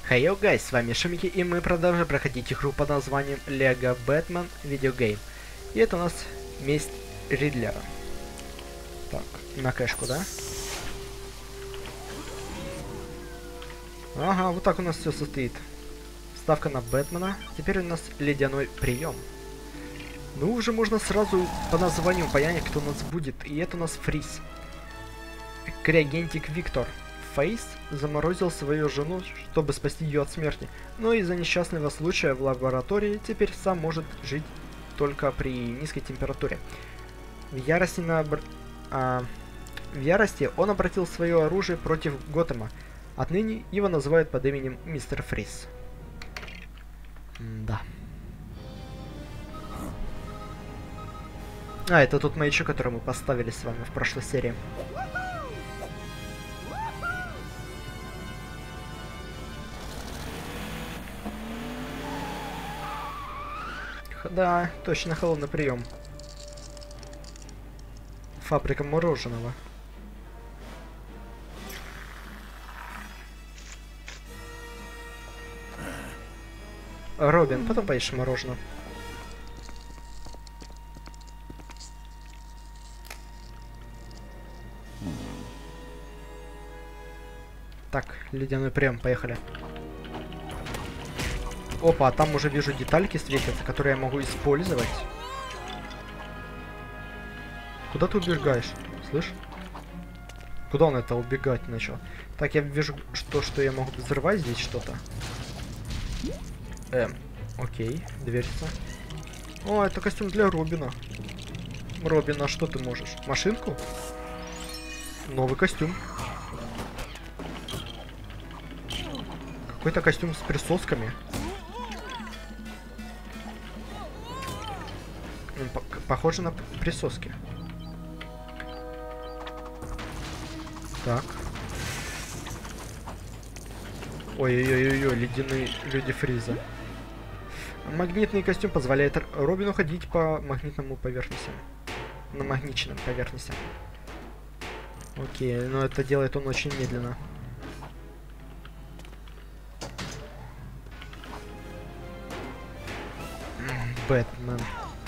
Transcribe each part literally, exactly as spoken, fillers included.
Hey yo guys, с вами Шумики, и мы продолжаем проходить игру под названием Lego Batman Video Game. И это у нас месть Ридлера. Так, на кэшку, да? Ага, вот так у нас все состоит. Ставка на Бэтмена. Теперь у нас ледяной прием. Ну, уже можно сразу по названию понять, кто у нас будет. И это у нас Фриз. Криогентик Виктор. Фейс заморозил свою жену, чтобы спасти ее от смерти, но из-за несчастного случая в лаборатории теперь сам может жить только при низкой температуре. В ярости, на... а... в ярости он обратил свое оружие против Готэма. Отныне его называют под именем Мистер Фриз. Да. А, это тот маячок, который мы поставили с вами в прошлой серии. Да, точно, холодный прием. Фабрика мороженого. Робин, потом поешь мороженое. Так, ледяной прием, поехали. Опа, а там уже вижу детальки светятся, которые я могу использовать. Куда ты убегаешь? Слышь? Куда он это убегать начал? Так, я вижу, что, что я могу взрывать здесь что-то. Эм, окей, дверца. О, это костюм для Робина. Робин, а что ты можешь? Машинку? Новый костюм. Какой-то костюм с присосками. Похоже на присоски. Так. Ой-ой-ой-ой, ледяные люди Фриза. Магнитный костюм позволяет Робину ходить по магнитному поверхности. На магничном поверхности. Окей, но это делает он очень медленно. Бэтмен.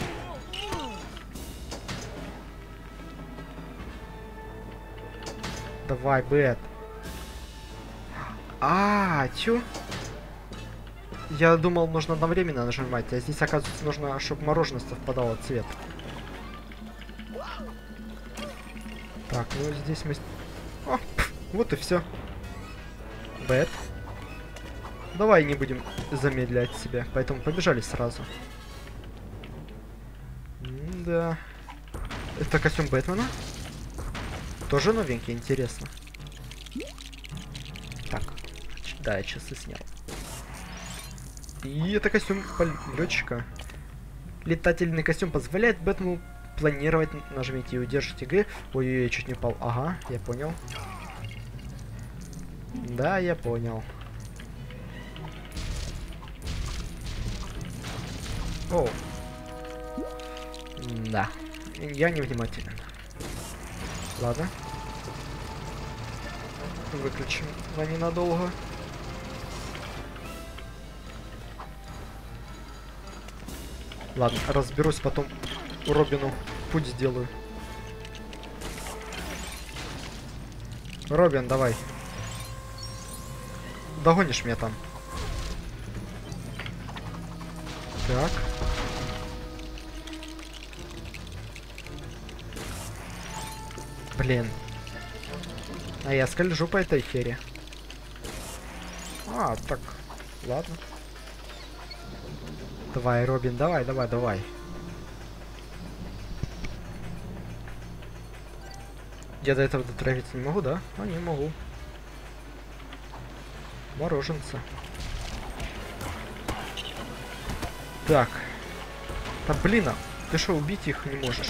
Давай, Бэт. А, чё? Я думал, нужно одновременно нажимать, а здесь, оказывается, нужно, чтобы мороженое совпадало цвет. Так, ну здесь мы... О, пф, вот и все. Бэт. Давай не будем замедлять себя, поэтому побежали сразу. М-да. Это костюм Бэтмена? Тоже новенький, интересно. Так, да, я часы снял. И это костюм летчика. Летательный костюм позволяет Бэтмену планировать, нажмите и удержите Г. Ой-ой-ой, я чуть не упал. Ага, я понял. Да, я понял. О. Да, я невнимателен. Ладно. Выключим на ненадолго. Ладно, разберусь потом. Робину путь сделаю. Робин, давай. Догонишь меня там. Так. Блин. А я скольжу по этой хере. А, так. Ладно. Давай, Робин, давай, давай, давай. Я до этого дотравиться не могу, да? А, не могу. Мороженца. Так. Да блин, а ты что, убить их не можешь?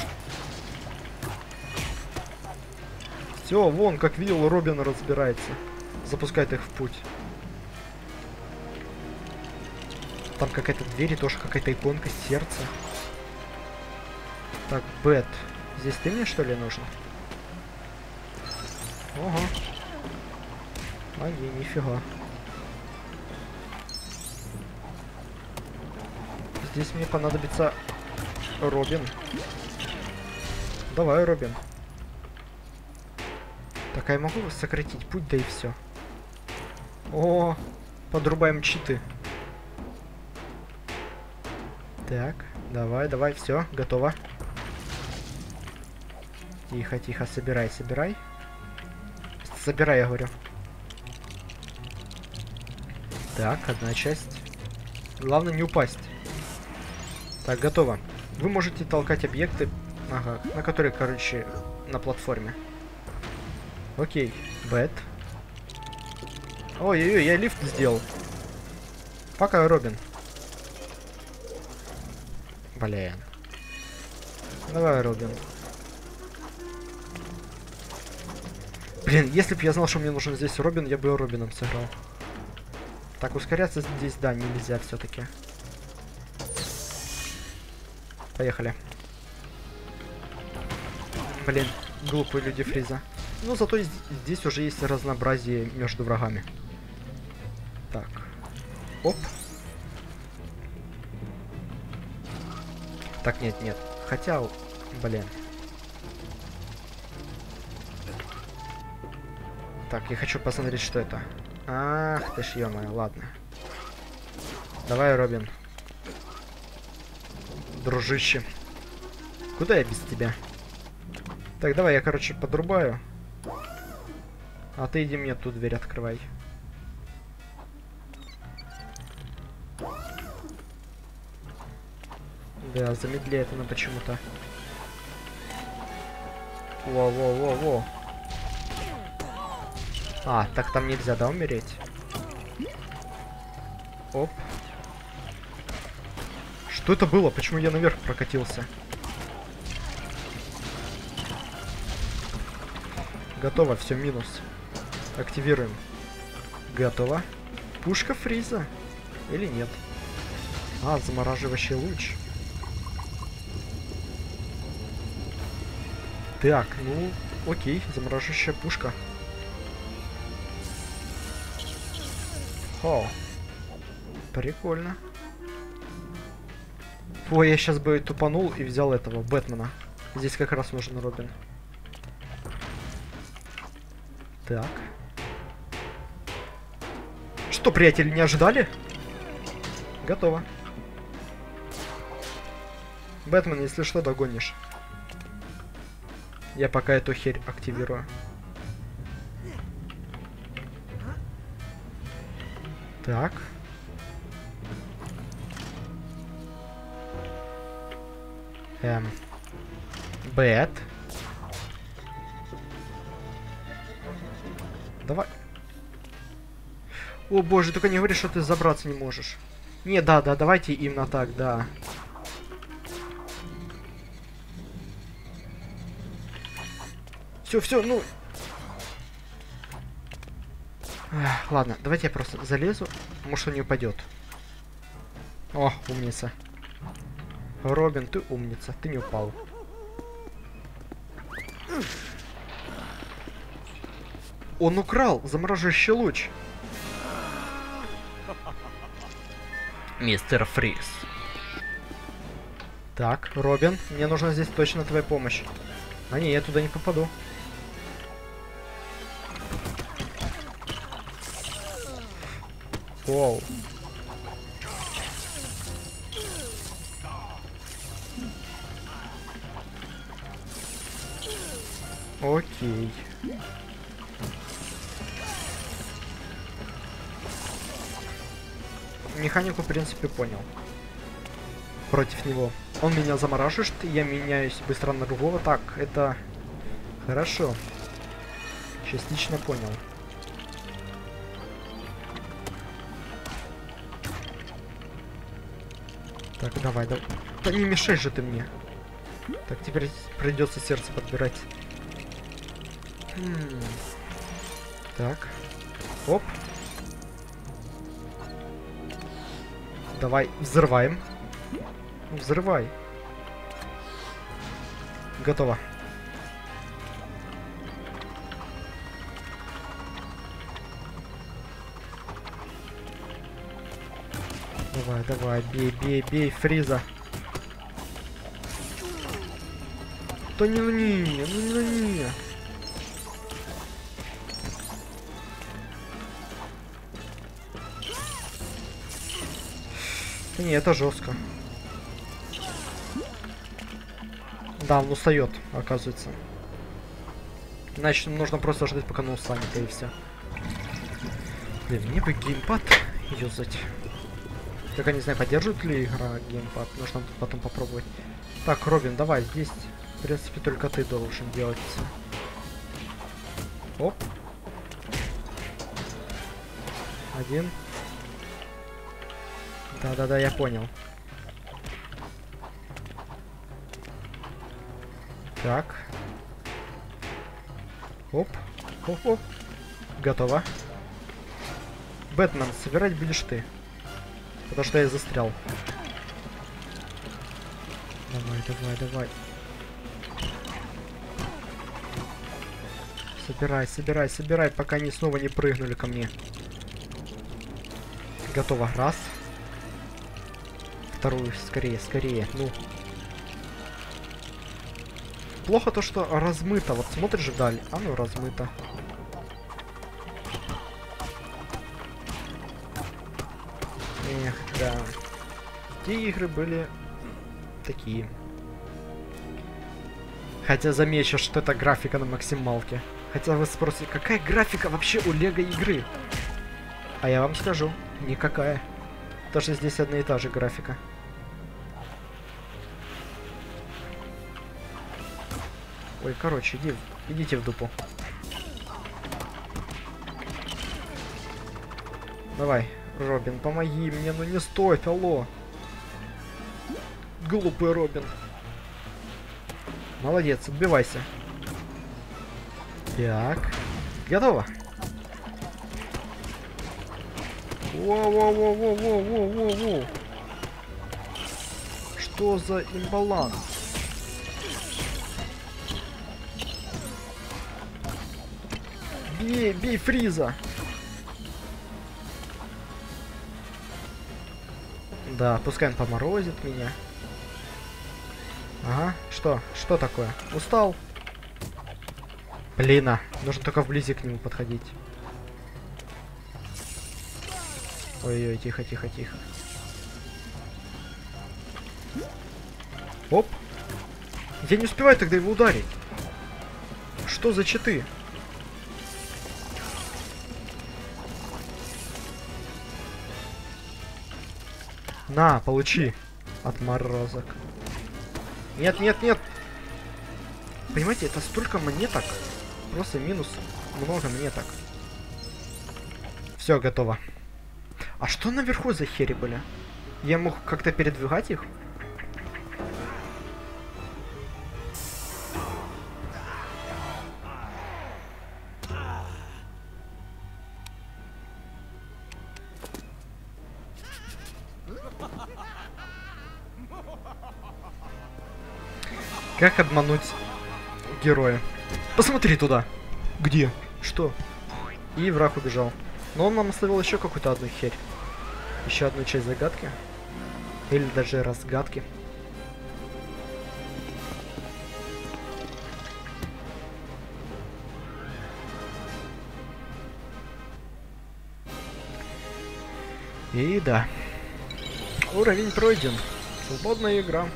Все, вон, как видел, Робин разбирается. Запускает их в путь. Там какая-то дверь и тоже какая-то иконка, сердце. Так, Бэт. Здесь ты мне, что ли, нужен? Ого. А, не, нифига. здесь мне понадобится Робин. Давай, Робин. Так, а я могу сократить путь, да и все. О, подрубаем читы. Так, давай, давай, все, готово. Тихо, тихо, собирай, собирай. Собирай, я говорю. Так, одна часть. Главное не упасть. Так, готово. Вы можете толкать объекты, ага, на которые, короче, на платформе. Окей, бэт. Ой-ой-ой, я лифт сделал. Пока, Робин. Блин. Давай, Робин. Блин, если бы я знал, что мне нужен здесь Робин, я бы Робином сыграл. Так, ускоряться здесь, да, нельзя все-таки. Поехали. Блин, глупые люди Фриза. Но зато здесь уже есть разнообразие между врагами. Так. Оп. Так, нет, нет. Хотя, блин. Так, я хочу посмотреть, что это. Ах ты ж, ё-моё, ладно. Давай, Робин. Дружище. Куда я без тебя? Так, давай я, короче, подрубаю. А ты иди мне тут дверь открывай. Да, замедляет она почему-то. Во-во-во-во. А, так там нельзя, да, умереть? Оп. Что это было? Почему я наверх прокатился? Готово, все, минус. Активируем. Готово. Пушка Фриза. Или нет? А, замораживающий луч. Так, ну, окей, замораживающая пушка. О, прикольно. Ой, я сейчас бы тупанул и взял этого, Бэтмена. Здесь как раз нужен Робин. Так. Что, приятели, не ожидали? Готово. Бэтмен, если что, догонишь. Я пока эту херь активирую. Так. Эм. Бэт. Давай. О боже, только не говори, что ты забраться не можешь. Не, да, да, давайте именно так, да. Все, все, ну. Эх, ладно, давайте я просто залезу. Может, он не упадет. О, умница. Робин, ты умница, ты не упал. Он украл замораживающий луч. Мистер Фриз. Так, Робин, мне нужна здесь точно твоя помощь. А не, я туда не попаду. Воу. Окей. Механику, в принципе, понял. Против него. Он меня замораживает, я меняюсь быстро на другого. Так, это хорошо. Частично понял. Так, давай, давай. Да не мешай же ты мне. Так, теперь придется сердце подбирать. Хм. Так. Оп. Давай, взрываем. Взрывай. Готово. Давай, давай, бей, бей, бей, Фриза. Да не, ну не, ну не, не. Да не, это жестко. Да, он устает, оказывается. Значит, нужно просто ждать, пока он устанет, и все. Блин, мне бы геймпад юзать. Только не знаю, поддерживает ли игра геймпад. Нужно потом попробовать. Так, Робин, давай, здесь, в принципе, только ты должен делать все. Оп. Один. Да-да-да, я понял. Так. Оп. Оп-оп. Готово. Бэтмен, собирать будешь ты. Потому что я застрял. Давай, давай, давай. Собирай, собирай, собирай, пока они снова не прыгнули ко мне. Готово. Раз. Вторую. Скорее, скорее. Ну. Плохо то, что размыто. Вот смотришь вдаль. А ну, размыто. Эх, да. Те игры были такие. Хотя замечу, что это графика на максималке. Хотя вы спросите, какая графика вообще у Лего игры? А я вам скажу, никакая. Потому что здесь одна и та же графика. Ой, короче, иди, идите в дупу. Давай, Робин, помоги мне, ну не стой, алло. Глупый Робин. Молодец, отбивайся. Так, готово. Воу-воу-воу-воу-воу-воу-воу. Что за имбаланс? Бей, бей Фриза. Да, пускай он поморозит меня. Ага, что? Что такое? Устал? Блин, а, нужно только вблизи к нему подходить. Ой-ой, тихо, тихо, тихо. Оп. Я не успеваю тогда его ударить. Что за читы? На, получи. Отморозок. Нет, нет, нет. Понимаете, это столько монеток. Просто минус. Много монеток. Все, готово. А что наверху за хери были? Я мог как-то передвигать их? Как обмануть героя? Посмотри туда. Где? Что? И враг убежал. Но он нам оставил еще какую-то одну херь. Еще одну часть загадки. Или даже разгадки. И да. Уровень пройден. Свободная игра.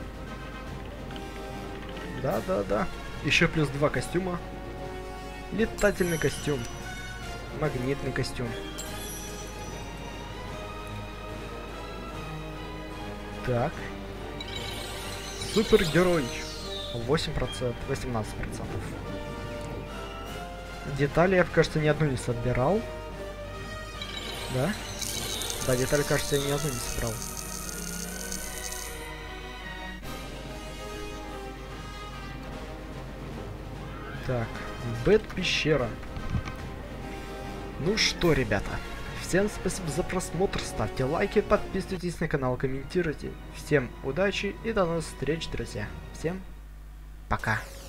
Да-да-да. Еще плюс два костюма. Летательный костюм. Магнитный костюм. Так. Супергерой. восемь процентов. восемнадцать процентов. Детали я, кажется, ни одну не собирал. Да? Да, детали, кажется, я ни одну не собрал. Так, Бэт-пещера. Ну что, ребята, всем спасибо за просмотр, ставьте лайки, подписывайтесь на канал, комментируйте. Всем удачи и до новых встреч, друзья. Всем пока.